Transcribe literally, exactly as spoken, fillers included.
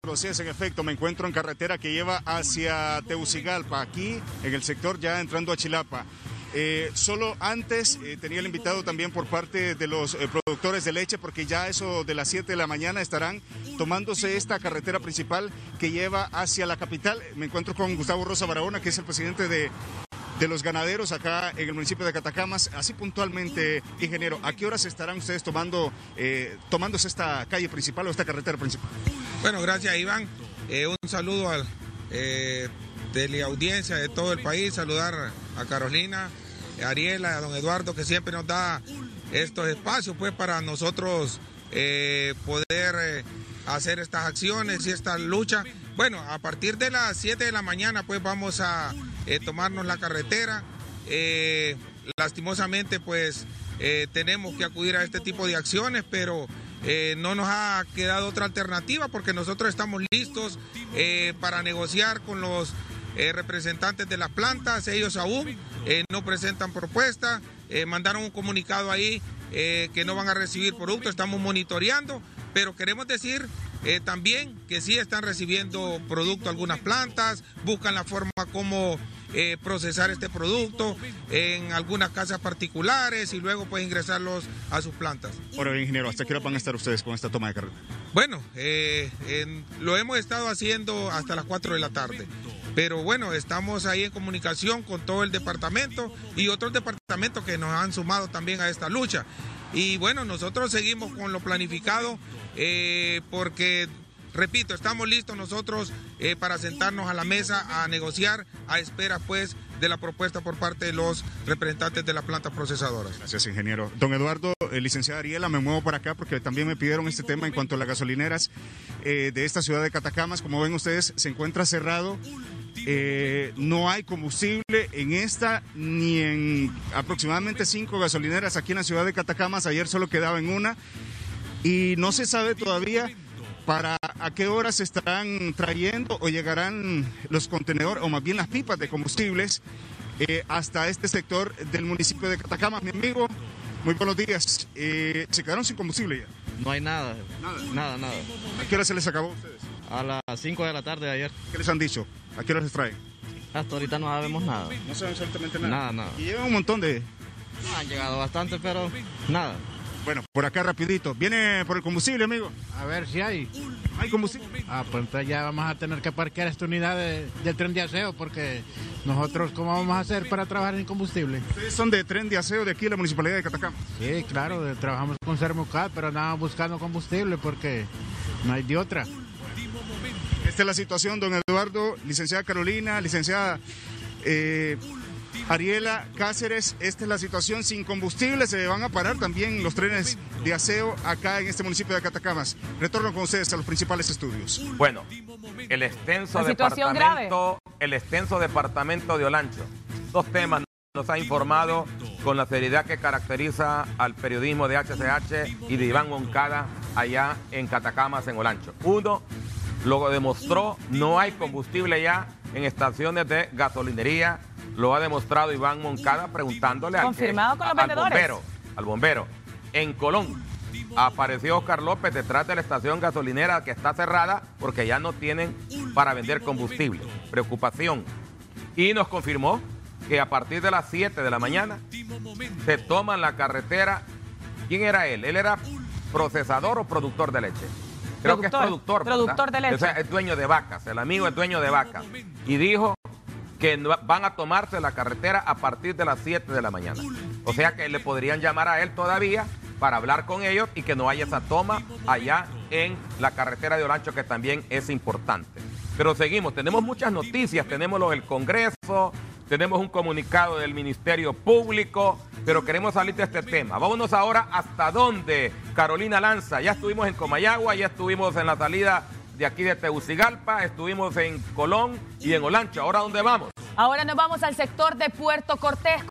Así es, en efecto, me encuentro en carretera que lleva hacia Tegucigalpa, aquí en el sector ya entrando a Chilapa. Eh, solo antes eh, tenía el invitado también por parte de los eh, productores de leche, porque ya eso de las siete de la mañana estarán tomándose esta carretera principal que lleva hacia la capital. Me encuentro con Gustavo Rosa Barahona, que es el presidente de, de los ganaderos acá en el municipio de Catacamas. Así puntualmente, ingeniero, ¿a qué horas estarán ustedes tomando, eh, tomándose esta calle principal o esta carretera principal? Bueno, gracias, Iván. Eh, un saludo al eh, teleaudiencia de todo el país, saludar a Carolina, a Ariela, a don Eduardo, que siempre nos da estos espacios pues para nosotros eh, poder eh, hacer estas acciones y esta lucha. Bueno, a partir de las siete de la mañana pues vamos a eh, tomarnos la carretera. Eh, lastimosamente pues eh, tenemos que acudir a este tipo de acciones, pero Eh, no nos ha quedado otra alternativa porque nosotros estamos listos eh, para negociar con los eh, representantes de las plantas. Ellos aún eh, no presentan propuesta, eh, mandaron un comunicado ahí eh, que no van a recibir productos, estamos monitoreando, pero queremos decir eh, también que sí están recibiendo producto algunas plantas, buscan la forma como Eh, procesar este producto en algunas casas particulares y luego pues ingresarlos a sus plantas. Ahora bien, ingeniero, ¿hasta qué hora van a estar ustedes con esta toma de carretera? Bueno, eh, en, lo hemos estado haciendo hasta las cuatro de la tarde, pero bueno, estamos ahí en comunicación con todo el departamento y otros departamentos que nos han sumado también a esta lucha. Y bueno, nosotros seguimos con lo planificado eh, porque... Repito, estamos listos nosotros eh, para sentarnos a la mesa a negociar a espera pues de la propuesta por parte de los representantes de las plantas procesadoras. Gracias, ingeniero. Don Eduardo, eh, licenciada Ariela, me muevo para acá porque también me pidieron este tema en cuanto a las gasolineras eh, de esta ciudad de Catacamas. Como ven ustedes, se encuentra cerrado. Eh, no hay combustible en esta ni en aproximadamente cinco gasolineras aquí en la ciudad de Catacamas. Ayer solo quedaba en una y no se sabe todavía para a qué horas se estarán trayendo o llegarán los contenedores, o más bien las pipas de combustibles, eh, hasta este sector del municipio de Catacamas. Mi amigo, muy buenos días. Eh, ¿Se quedaron sin combustible ya? No hay nada, Nada, nada, nada. ¿A qué hora se les acabó a ustedes? A las cinco de la tarde de ayer. ¿Qué les han dicho? ¿A qué hora les traen? Hasta ahorita no sabemos nada. No saben absolutamente nada. Nada, nada. Y llevan un montón de... No, han llegado bastante, pero nada. Bueno, por acá rapidito. ¿Viene por el combustible, amigo? A ver si hay. ¿Hay combustible? Ah, pues entonces ya vamos a tener que parquear esta unidad de- del tren de aseo porque nosotros, ¿cómo vamos a hacer para trabajar en combustible? Ustedes son de tren de aseo de aquí, la municipalidad de Catacamas. Sí, claro, de- trabajamos con Sermucat, pero andamos buscando combustible porque no hay de otra. Esta es la situación, don Eduardo, licenciada Carolina, licenciada eh, Ariela Cáceres. Esta es la situación, sin combustible se van a parar también los trenes de aseo acá en este municipio de Catacamas. Retorno con ustedes a los principales estudios. Bueno, el extenso La situación departamento, el extenso departamento de Olancho. Dos temas nos ha informado con la seriedad que caracteriza al periodismo de H C H y de Iván Moncada allá en Catacamas, en Olancho. Uno, lo demostró, no hay combustible ya en estaciones de gasolinería. Lo ha demostrado Iván Moncada preguntándole al, Confirmado que, con los al vendedores. bombero, al bombero. En Colón apareció Oscar López detrás de la estación gasolinera que está cerrada porque ya no tienen para vender combustible. Preocupación. Y nos confirmó que a partir de las siete de la mañana se toman la carretera. ¿Quién era él? ¿Él era procesador o productor de leche? Creo Productor, que es productor. ¿verdad? productor de leche. O sea, es dueño de vacas. El amigo es dueño de vacas. Y dijo que no- van a tomarse la carretera a partir de las siete de la mañana. O sea que le podrían llamar a él todavía para hablar con ellos y que no haya esa toma allá en la carretera de Olancho, que también es importante. Pero seguimos, tenemos muchas noticias, tenemos lo del Congreso, tenemos un comunicado del Ministerio Público, pero queremos salir de este tema. Vámonos ahora hasta dónde, Carolina Lanza. Ya estuvimos en Comayagua, ya estuvimos en la salida de aquí de Tegucigalpa, estuvimos en Colón y en Olancho. ¿Ahora dónde vamos? Ahora nos vamos al sector de Puerto Cortés.